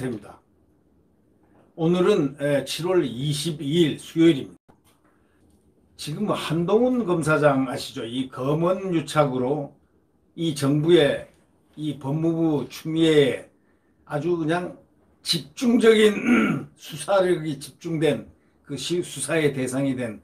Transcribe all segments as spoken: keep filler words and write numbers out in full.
상태입니다. 오늘은 칠월 이십이일 수요일입니다. 지금 한동훈 검사장 아시죠? 이 검언 유착으로 이 정부의 이 법무부 추미애에 아주 그냥 집중적인 수사력이 집중된 그 수사의 대상이 된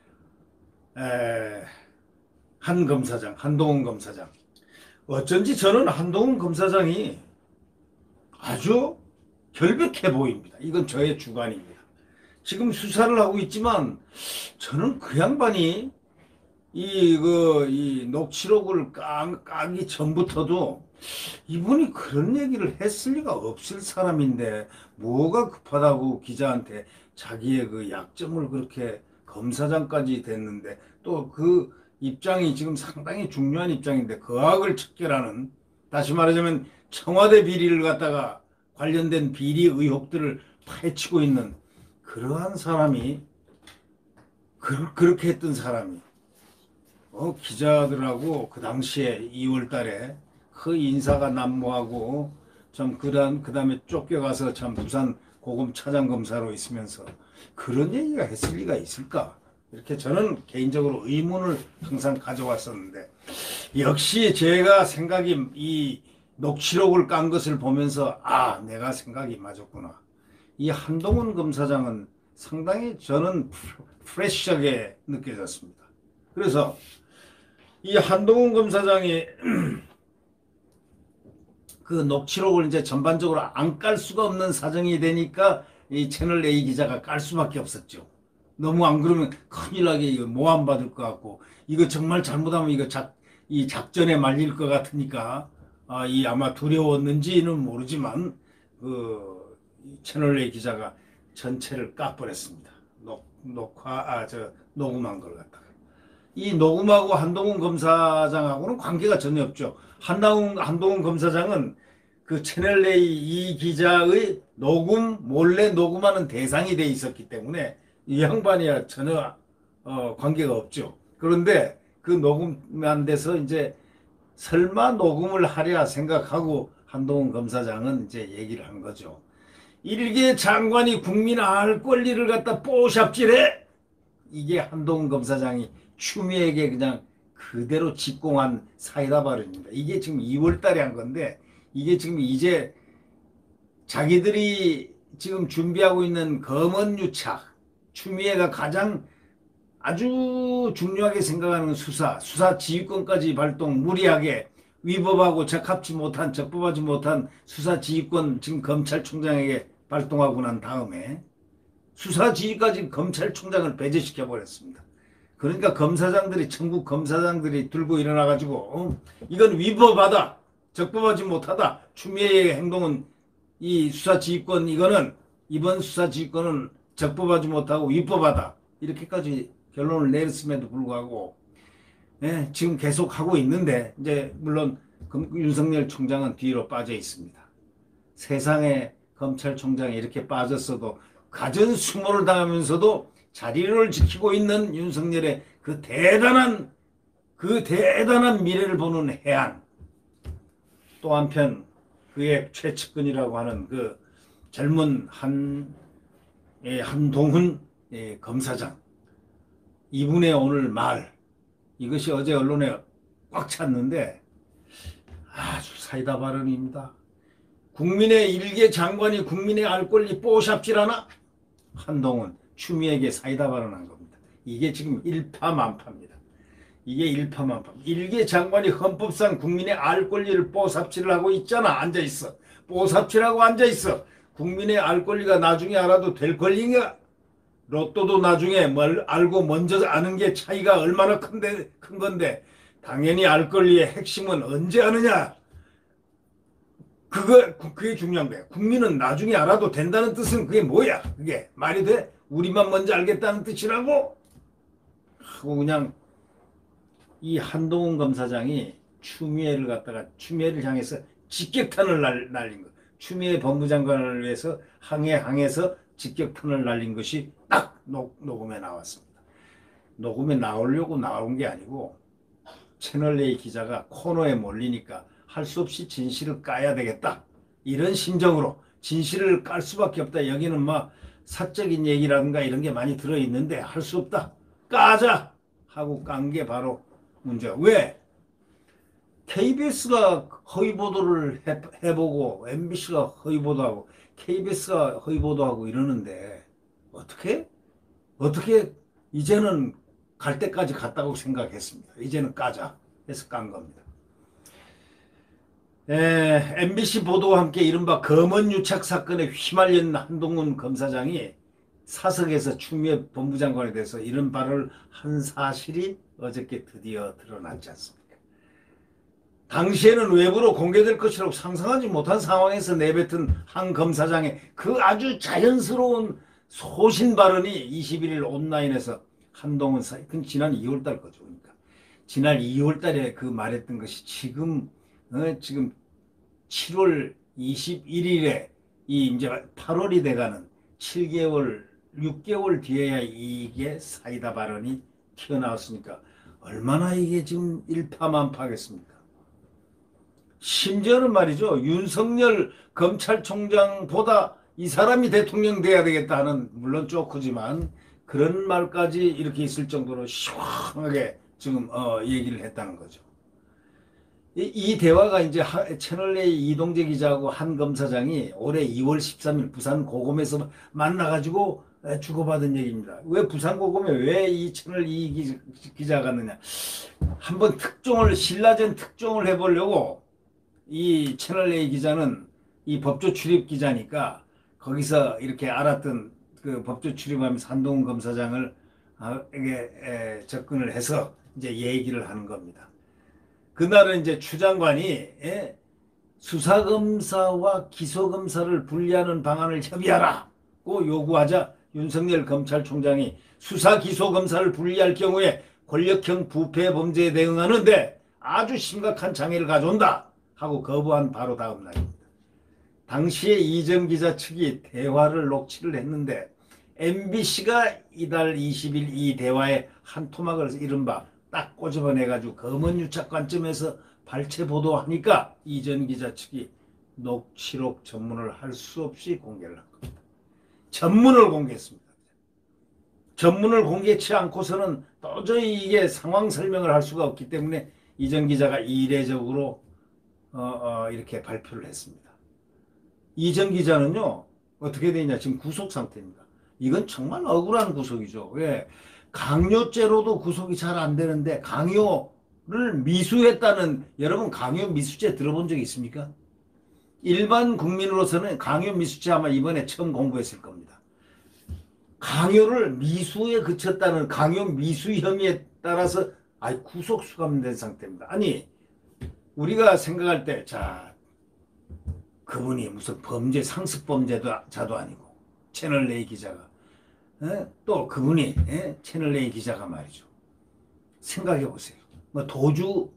한 검사장, 한동훈 검사장. 어쩐지 저는 한동훈 검사장이 아주 결백해 보입니다. 이건 저의 주관입니다. 지금 수사를 하고 있지만 저는 그 양반이 이, 그, 이 녹취록을 까, 까기 전부터도 이분이 그런 얘기를 했을 리가 없을 사람인데 뭐가 급하다고 기자한테 자기의 그 약점을 그렇게 검사장까지 됐는데 또 그 입장이 지금 상당히 중요한 입장인데 거악을 척결하는, 다시 말하자면 청와대 비리를 갖다가 관련된 비리 의혹들을 파헤치고 있는 그러한 사람이 그, 그렇게 했던 사람이 어, 기자들하고 그 당시에 이월 달에 그 인사가 난무하고 참 그다음 그다음에 쫓겨가서 참 부산 고검 차장검사로 있으면서 그런 얘기가 했을 리가 있을까? 이렇게 저는 개인적으로 의문을 항상 가져왔었는데 역시 제가 생각이 이 녹취록을 깐 것을 보면서 아, 내가 생각이 맞았구나. 이 한동훈 검사장은 상당히 저는 프레시하게 느껴졌습니다. 그래서 이 한동훈 검사장이 그 녹취록을 이제 전반적으로 안 깔 수가 없는 사정이 되니까 이 채널A 기자가 깔 수밖에 없었죠. 너무 안 그러면 큰일 나게 이거 모함 받을 것 같고 이거 정말 잘못하면 이거 작, 이 작전에 말릴 것 같으니까 아, 이 아마 두려웠는지는 모르지만 그 채널A 기자가 전체를 까버렸습니다. 녹, 녹화, 아, 저 녹음한 걸 갖다가. 이 녹음하고 한동훈 검사장하고는 관계가 전혀 없죠. 한동훈, 한동훈 검사장은 그 채널A 이 기자의 녹음, 몰래 녹음하는 대상이 돼 있었기 때문에 이 양반이야 전혀 어, 관계가 없죠. 그런데 그 녹음한 데서 이제 설마 녹음을 하랴 생각하고 한동훈 검사장은 이제 얘기를 한 거죠. 일개 장관이 국민 알 권리를 갖다 뽀샵질해? 이게 한동훈 검사장이 추미애에게 그냥 그대로 직공한 사이다 발언입니다. 이게 지금 이월 달에 한 건데 이게 지금 이제 자기들이 지금 준비하고 있는 검언 유착, 추미애가 가장 아주 중요하게 생각하는 수사, 수사 지휘권까지 발동 무리하게 위법하고 적합치 못한, 적법하지 못한 수사 지휘권 지금 검찰총장에게 발동하고 난 다음에 수사 지휘까지 검찰총장을 배제시켜 버렸습니다. 그러니까 검사장들이, 전국 검사장들이 들고 일어나가지고 어? 이건 위법하다, 적법하지 못하다, 추미애의 행동은 이 수사 지휘권 이거는 이번 수사 지휘권은 적법하지 못하고 위법하다, 이렇게까지 결론을 내렸음에도 불구하고 예, 지금 계속 하고 있는데 이제 물론 윤석열 총장은 뒤로 빠져 있습니다. 세상에 검찰총장이 이렇게 빠졌어도 갖은 수모를 당하면서도 자리를 지키고 있는 윤석열의 그 대단한 그 대단한 미래를 보는 해안, 또 한편 그의 최측근이라고 하는 그 젊은 한 예, 한동훈 예, 검사장, 이분의 오늘 말, 이것이 어제 언론에 꽉 찼는데 아주 사이다 발언입니다. 국민의 일개 장관이 국민의 알 권리 뽀샵질하나? 한동훈 추미애에게 사이다 발언한 겁니다. 이게 지금 일파만파입니다. 이게 일파만파. 일개 장관이 헌법상 국민의 알 권리를 뽀삽질을 하고 있잖아. 앉아있어. 뽀삽질하고 앉아있어. 국민의 알 권리가 나중에 알아도 될 권리인가? 로또도 나중에 뭘 알고 먼저 아는 게 차이가 얼마나 큰데, 큰 건데 당연히 알 권리의 핵심은 언제 아느냐? 그거, 그게 중요한 거야. 국민은 나중에 알아도 된다는 뜻은 그게 뭐야? 그게 말이 돼? 우리만 먼저 알겠다는 뜻이라고? 하고 그냥 이 한동훈 검사장이 추미애를 갖다가 추미애를 향해서 직격탄을 날, 날린 거. 추미애 법무장관을 위해서 항해 항해서 직격탄을 날린 것이 딱 녹, 녹음에 나왔습니다. 녹음에 나오려고 나온 게 아니고 채널A 기자가 코너에 몰리니까 할 수 없이 진실을 까야 되겠다, 이런 심정으로 진실을 깔 수밖에 없다. 여기는 뭐 사적인 얘기라든가 이런 게 많이 들어있는데 할 수 없다. 까자 하고 깐 게 바로 문제야. 왜? 케이비에스가 허위 보도를 해, 해보고 엠비씨가 허위 보도하고 케이비에스가 허위 보도하고 이러는데 어떻게? 어떻게 이제는 갈 때까지 갔다고 생각했습니다. 이제는 까자 해서 깐 겁니다. 에, 엠비씨 보도와 함께 이른바 검언유착 사건에 휘말린 한동훈 검사장이 사석에서 추미애 법무장관에 대해서 이런 발언을 한 사실이 어저께 드디어 드러났지 않습니까? 당시에는 외부로 공개될 것이라고 상상하지 못한 상황에서 내뱉은 한 검사장의 그 아주 자연스러운 소신 발언이 이십일 일 온라인에서 한동훈 사, 그건 지난 이월 달 거죠. 그러니까 지난 이월 달에 그 말했던 것이 지금 어, 지금 칠월 이십일 일에 이 이제 팔월이 돼가는 칠 개월, 육 개월 뒤에야 이게 사이다 발언이 튀어나왔으니까 얼마나 이게 지금 일파만파겠습니까? 심지어는 말이죠. 윤석열 검찰총장보다 이 사람이 대통령 돼야 되겠다 하는 물론 쪼크지만 그런 말까지 이렇게 있을 정도로 시원하게 지금 어, 얘기를 했다는 거죠. 이, 이 대화가 이제 하, 채널A 이동재 기자하고 한 검사장이 올해 이월 십삼일 부산 고검에서 만나가지고 주고받은 얘기입니다. 왜 부산 고검에 왜 이 채널이 기자가 갔느냐. 한번 특종을 신라전 특종을 해보려고 이 채널A 기자는 이 법조 출입 기자니까 거기서 이렇게 알았던 그 법조 출입하면서 한동훈 검사장을 에게 접근을 해서 이제 얘기를 하는 겁니다. 그날은 이제 추 장관이 수사검사와 기소검사를 분리하는 방안을 협의하라고 요구하자 윤석열 검찰총장이 수사 기소검사를 분리할 경우에 권력형 부패 범죄에 대응하는데 아주 심각한 장애를 가져온다 하고 거부한 바로 다음 날입니다. 당시에 이정 기자 측이 대화를 녹취를 했는데 엠비씨가 이달 이십 일 이 대화의 한 토막을 이른바 딱 꼬집어내가지고 검언유착 관점에서 발췌 보도하니까 이정 기자 측이 녹취록 전문을 할 수 없이 공개를 한 겁니다. 전문을 공개했습니다. 전문을 공개치 않고서는 도저히 이게 상황 설명을 할 수가 없기 때문에 이정 기자가 이례적으로 어, 어, 이렇게 발표를 했습니다. 이정 기자는요 어떻게 되냐 지금 구속 상태입니다. 이건 정말 억울한 구속이죠. 왜? 강요죄로도 구속이 잘 안 되는데 강요를 미수했다는 여러분 강요 미수죄 들어본 적 있습니까? 일반 국민으로서는 강요 미수죄 아마 이번에 처음 공부했을 겁니다. 강요를 미수에 그쳤다는 강요 미수 혐의에 따라서 아이 구속 수감된 상태입니다. 아니 우리가 생각할 때 자 그분이 무슨 범죄 상습범죄자도 아니고 채널A 기자가 에? 또 그분이 에? 채널A 기자가 말이죠. 생각해 보세요. 뭐 도주해서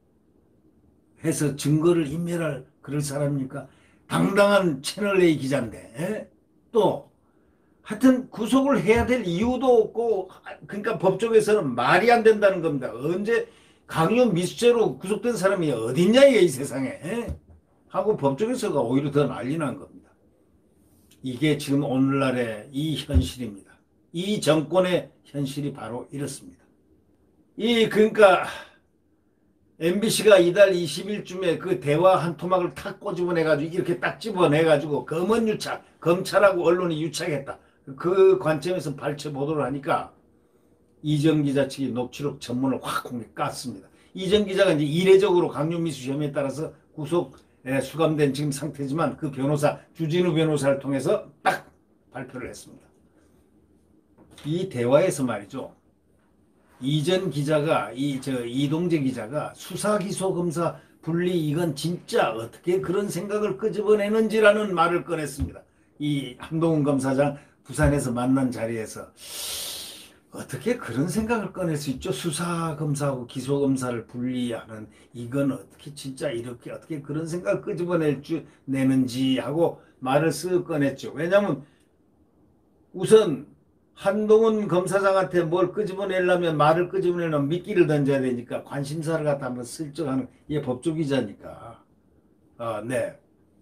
증거를 인멸할 그럴 사람입니까? 당당한 채널A 기자인데 에? 또 하여튼 구속을 해야 될 이유도 없고 그러니까 법조계에서는 말이 안 된다는 겁니다. 언제 강요 미수죄로 구속된 사람이 어딨냐 이게 이 세상에 에? 하고 법조계에서가 오히려 더 난리 난 겁니다. 이게 지금 오늘날의 이 현실입니다. 이 정권의 현실이 바로 이렇습니다. 이 그러니까 엠비씨가 이달 이십 일쯤에 그 대화 한 토막을 탁 꼬집어내가지고 이렇게 딱 집어내가지고 검언유착, 검찰하고 언론이 유착했다. 그 관점에서 발췌 보도를 하니까 이정 기자 측이 녹취록 전문을 확 공개 깠습니다. 이정 기자가 이제 이례적으로 강요미수 혐의에 따라서 구속 수감된 지금 상태지만 그 변호사 주진우 변호사를 통해서 딱 발표를 했습니다. 이 대화에서 말이죠. 이전 기자가 이 저 이동재 기자가 수사 기소 검사 분리 이건 진짜 어떻게 그런 생각을 끄집어내는지라는 말을 꺼냈습니다. 이 한동훈 검사장 부산에서 만난 자리에서 어떻게 그런 생각을 꺼낼 수 있죠? 수사검사하고 기소검사를 분리하는 이건 어떻게 진짜 이렇게 어떻게 그런 생각을 끄집어낼 줄 내는지 하고 말을 쓱 꺼냈죠. 왜냐하면 우선 한동훈 검사장한테 뭘 끄집어내려면 말을 끄집어내려면 미끼를 던져야 되니까 관심사를 갖다 한번 슬쩍 하는 얘 법조기자니까. 아, 네.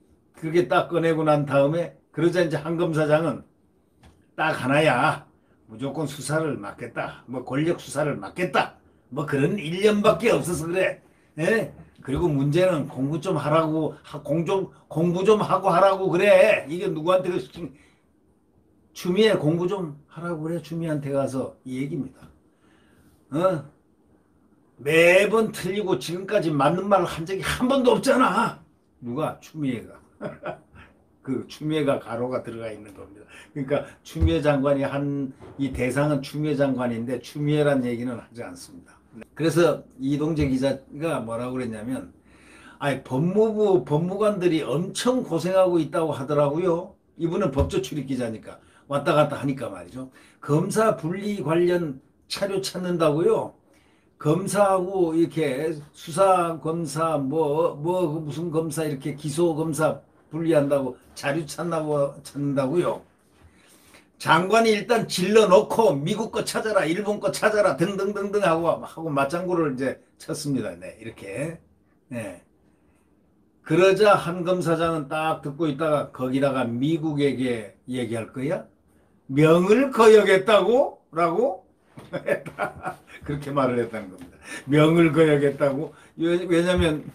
그렇게 딱 꺼내고 난 다음에 그러자 이제 한검사장은 딱 하나야. 무조건 수사를 맡겠다. 뭐 권력 수사를 맡겠다. 뭐 그런 일념밖에 없어서 그래. 예? 그리고 문제는 공부 좀 하라고, 공좀 공부 좀 하고 하라고 그래. 이게 누구한테 그 추미애 공부 좀 하라고 그래. 추미애한테 가서 이 얘기입니다. 어? 매번 틀리고 지금까지 맞는 말을 한 적이 한 번도 없잖아. 누가? 추미애가. 그 추미애가 가로가 들어가 있는 겁니다. 그러니까 추미애 장관이 한 이 대상은 추미애 장관인데 추미애란 얘기는 하지 않습니다. 그래서 이동재 기자가 뭐라고 그랬냐면, 아니 법무부 법무관들이 엄청 고생하고 있다고 하더라고요. 이분은 법조 출입 기자니까 왔다 갔다 하니까 말이죠. 검사 분리 관련 차료 찾는다고요. 검사하고 이렇게 수사 검사 뭐 뭐 무슨 검사 이렇게 기소 검사 분리한다고 자료 찾나고 찾는다고요. 장관이 일단 질러놓고 미국 거 찾아라, 일본 거 찾아라 등등등등 하고 하고 맞장구를 이제 쳤습니다. 네, 이렇게. 네. 그러자 한 검사장은 딱 듣고 있다가 거기다가 미국에게 얘기할 거야? 명을 거역했다고? 라고? 그렇게 말을 했다는 겁니다. 명을 거역했다고? 왜냐면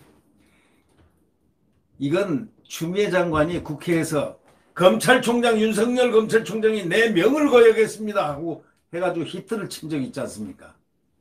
이건 추미애 장관이 국회에서 검찰총장 윤석열 검찰총장이 내 명을 거역했습니다 하고 해가지고 히트를 친 적이 있지 않습니까?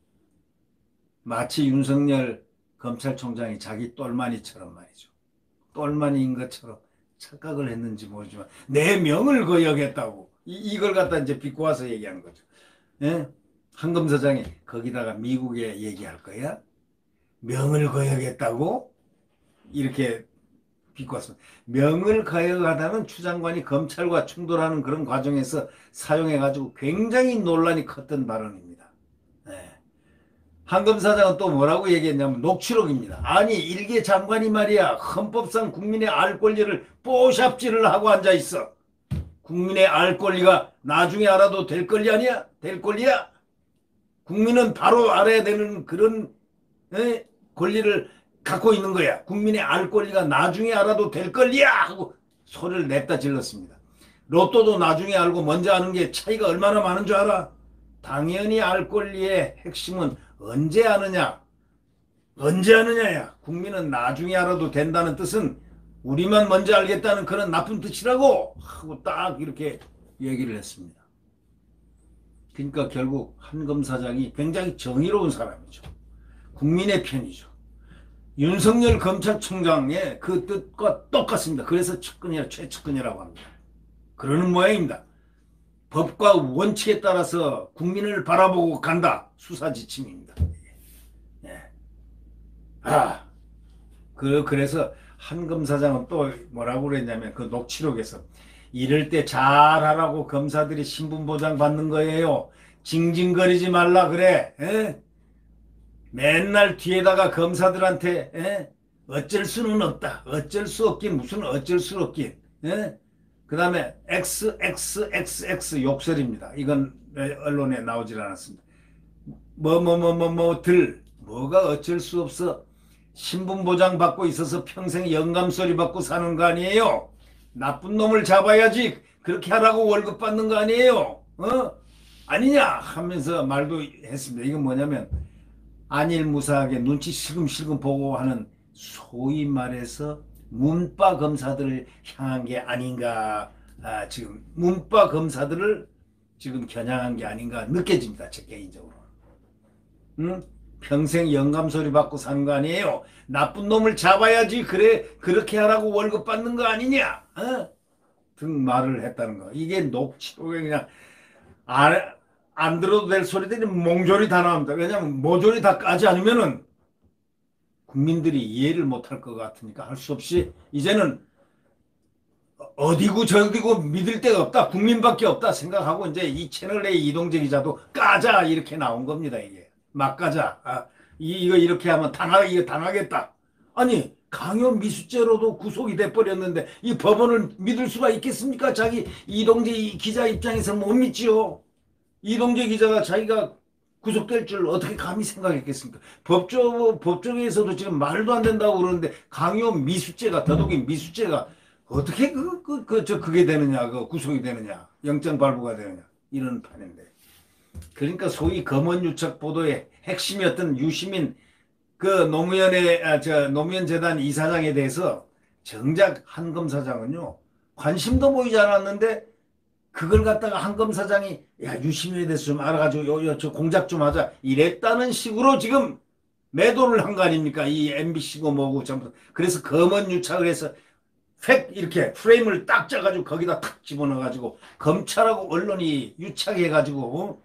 마치 윤석열 검찰총장이 자기 똘마니처럼 말이죠. 똘마니인 것처럼 착각을 했는지 모르지만 내 명을 거역했다고 이, 이걸 갖다 이제 비꼬아서 얘기하는 거죠. 예? 한 검사장이 거기다가 미국에 얘기할 거야? 명을 거역했다고? 이렇게 비꼬았습니다. 명을 거역하다는 추 장관이 검찰과 충돌하는 그런 과정에서 사용해가지고 굉장히 논란이 컸던 발언입니다. 네. 한 검사장은 또 뭐라고 얘기했냐면 녹취록입니다. 아니 일개 장관이 말이야 헌법상 국민의 알 권리를 뽀샵질을 하고 앉아있어. 국민의 알 권리가 나중에 알아도 될 권리 아니야? 될 권리야? 국민은 바로 알아야 되는 그런 에? 권리를 갖고 있는 거야. 국민의 알 권리가 나중에 알아도 될 권리야 하고 소리를 냈다 질렀습니다. 로또도 나중에 알고 먼저 아는 게 차이가 얼마나 많은 줄 알아? 당연히 알 권리의 핵심은 언제 아느냐? 언제 아느냐야. 국민은 나중에 알아도 된다는 뜻은 우리만 먼저 알겠다는 그런 나쁜 뜻이라고 하고 딱 이렇게 얘기를 했습니다. 그러니까 결국 한 검사장이 굉장히 정의로운 사람이죠. 국민의 편이죠. 윤석열 검찰총장의 그 뜻과 똑같습니다. 그래서 측근이라 최측근이라고 합니다. 그러는 모양입니다. 법과 원칙에 따라서 국민을 바라보고 간다. 수사 지침입니다. 예. 아, 그 그래서 한 검사장은 또 뭐라고 그랬냐면 그 녹취록에서 이럴 때 잘하라고 검사들이 신분 보장 받는 거예요. 징징거리지 말라 그래. 예? 맨날 뒤에다가 검사들한테 에? 어쩔 수는 없다. 어쩔 수 없긴 무슨 어쩔 수 없긴. 그 다음에 엑스엑스엑스엑스 욕설입니다. 이건 언론에 나오질 않았습니다. 뭐 뭐 뭐 뭐 뭐 들 뭐가 어쩔 수 없어. 신분 보장 받고 있어서 평생 영감소리 받고 사는 거 아니에요. 나쁜 놈을 잡아야지 그렇게 하라고 월급 받는 거 아니에요. 어? 아니냐 하면서 말도 했습니다. 이건 뭐냐면 안일무사하게 눈치 실금실금 보고 하는 소위 말해서 문바 검사들을 향한 게 아닌가. 아, 지금 문바 검사들을 지금 겨냥한 게 아닌가 느껴집니다. 제 개인적으로. 응? 평생 영감소리 받고 사는 거 아니에요. 나쁜 놈을 잡아야지 그래 그렇게 하라고 월급 받는 거 아니냐. 어? 등 말을 했다는 거. 이게 녹취록에 그냥 안, 안 들어도 될 소리들이 몽졸이 다 나옵니다. 왜냐하면 모조리 다 까지 않으면은 국민들이 이해를 못할 것 같으니까 할 수 없이 이제는 어디고 저디고 믿을 데가 없다. 국민밖에 없다 생각하고 이제 이 채널 내 이동재 기자도 까자 이렇게 나온 겁니다. 이게 막 까자. 아, 이, 이거 이렇게 하면 당하, 이거 당하겠다. 아니 강요 미수죄로도 구속이 돼버렸는데 이 법원을 믿을 수가 있겠습니까? 자기 이동재 기자 입장에서 못 믿지요. 이동재 기자가 자기가 구속될 줄 어떻게 감히 생각했겠습니까? 법조, 법조계에서도 지금 말도 안 된다고 그러는데 강요 미수죄가 더더욱이 미수죄가 어떻게 그, 그, 그, 저, 그게 되느냐, 그 구속이 되느냐, 영장 발부가 되느냐, 이런 판인데. 그러니까 소위 검언유착 보도의 핵심이었던 유시민 그 노무현의, 아, 저, 노무현 재단 이사장에 대해서 정작 한 검사장은요, 관심도 보이지 않았는데, 그걸 갖다가 한 검사장이, 야, 유시민에 대해서 좀 알아가지고, 요, 요, 저 공작 좀 하자. 이랬다는 식으로 지금 매도를 한 거 아닙니까? 이 엠비씨고 뭐고 전부. 그래서 검언유착을 해서 팩 이렇게 프레임을 딱 짜가지고 거기다 탁 집어넣어가지고 검찰하고 언론이 유착해가지고 어?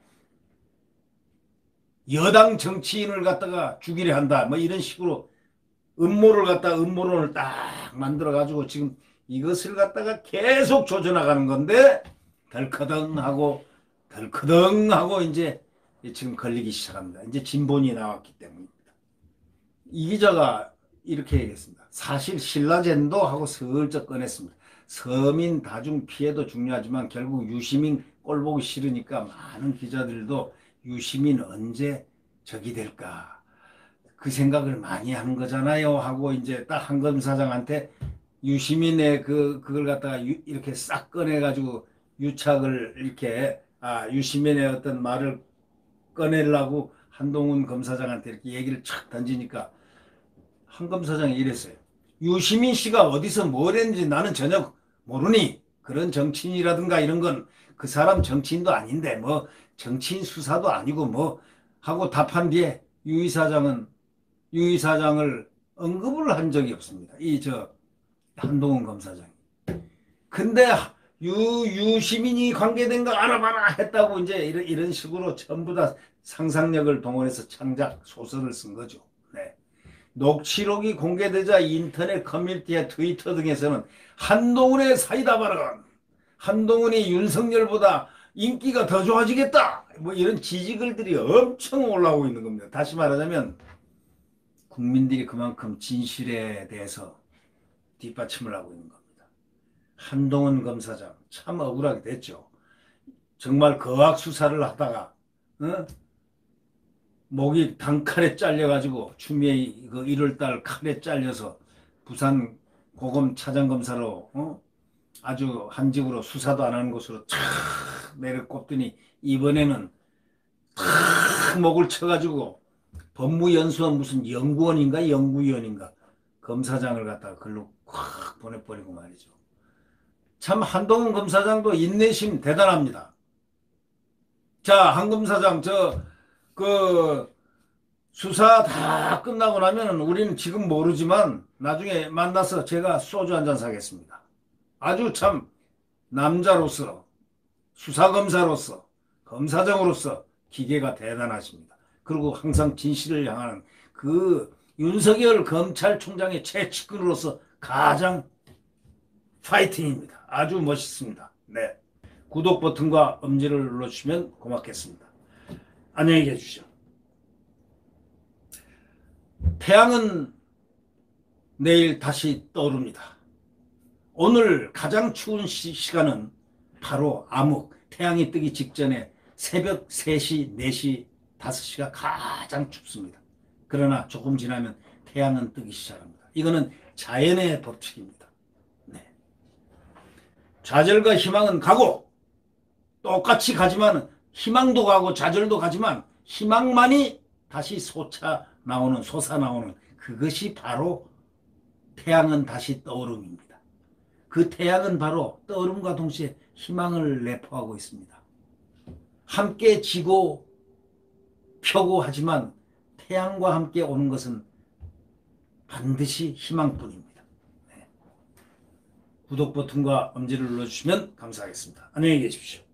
여당 정치인을 갖다가 죽이려 한다. 뭐 이런 식으로 음모를 갖다가 음모론을 딱 만들어가지고 지금 이것을 갖다가 계속 조져나가는 건데 덜커덩하고 덜커덩하고 이제 지금 걸리기 시작합니다. 이제 진본이 나왔기 때문입니다. 이 기자가 이렇게 얘기했습니다. 사실 신라젠도 하고 슬쩍 꺼냈습니다. 서민 다중 피해도 중요하지만 결국 유시민 꼴 보기 싫으니까 많은 기자들도 유시민 언제 적이 될까 그 생각을 많이 하는 거잖아요 하고 이제 딱 한 검사장한테 유시민의 그 그걸 갖다가 유, 이렇게 싹 꺼내가지고 유착을 이렇게 아 유시민의 어떤 말을 꺼내려고 한동훈 검사장한테 이렇게 얘기를 착 던지니까 한 검사장이 이랬어요. 유시민 씨가 어디서 뭘 했는지 나는 전혀 모르니 그런 정치인이라든가 이런 건 그 사람 정치인도 아닌데 뭐 정치인 수사도 아니고 뭐 하고 답한 뒤에 유 이사장은 유 이사장을 언급을 한 적이 없습니다. 이 저 한동훈 검사장이. 근데 유, 유시민이 관계된 거 알아봐라 했다고 이제 이런, 이런 식으로 전부 다 상상력을 동원해서 창작 소설을 쓴 거죠. 네. 녹취록이 공개되자 인터넷 커뮤니티와 트위터 등에서는 한동훈의 사이다 발언, 한동훈이 윤석열보다 인기가 더 좋아지겠다. 뭐 이런 지지글들이 엄청 올라오고 있는 겁니다. 다시 말하자면 국민들이 그만큼 진실에 대해서 뒷받침을 하고 있는 겁니다. 한동훈 검사장 참 억울하게 됐죠. 정말 거악 수사를 하다가 어? 목이 단칼에 잘려가지고 추미애 그 일월달 칼에 잘려서 부산 고검 차장검사로 어? 아주 한직으로 수사도 안 하는 곳으로 촥 내려꼽더니 이번에는 탁 목을 쳐가지고 법무연수원 무슨 연구원인가 연구위원인가 검사장을 갖다가 글로 콱 보내버리고 말이죠. 참 한동훈 검사장도 인내심 대단합니다. 자, 한 검사장 저 그 수사 다 끝나고 나면 우리는 지금 모르지만 나중에 만나서 제가 소주 한잔 사겠습니다. 아주 참 남자로서 수사검사로서 검사장으로서 기계가 대단하십니다. 그리고 항상 진실을 향하는 그 윤석열 검찰총장의 최측근으로서 가장 파이팅입니다. 아주 멋있습니다. 네. 구독 버튼과 엄지를 눌러주시면 고맙겠습니다. 안녕히 계십시오. 태양은 내일 다시 떠오릅니다. 오늘 가장 추운 시, 시간은 바로 암흑, 태양이 뜨기 직전에 새벽 세 시, 네 시, 다섯 시가 가장 춥습니다. 그러나 조금 지나면 태양은 뜨기 시작합니다. 이거는 자연의 법칙입니다. 네. 좌절과 희망은 가고 똑같이 가지만 희망도 가고 좌절도 가지만 희망만이 다시 솟아 나오는 솟아 나오는 그것이 바로 태양은 다시 떠오름입니다. 그 태양은 바로 떠오름과 동시에 희망을 내포하고 있습니다. 함께 지고 펴고 하지만 태양과 함께 오는 것은 반드시 희망뿐입니다. 네. 구독 버튼과 엄지를 눌러주시면 감사하겠습니다. 안녕히 계십시오.